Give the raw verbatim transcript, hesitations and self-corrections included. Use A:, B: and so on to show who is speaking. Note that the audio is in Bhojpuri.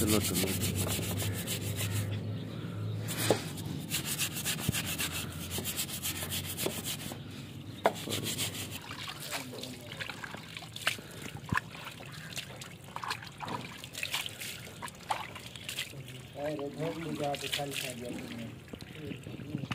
A: लोट लोट
B: अरे धोबी जाके खाली खा दिया तुमने।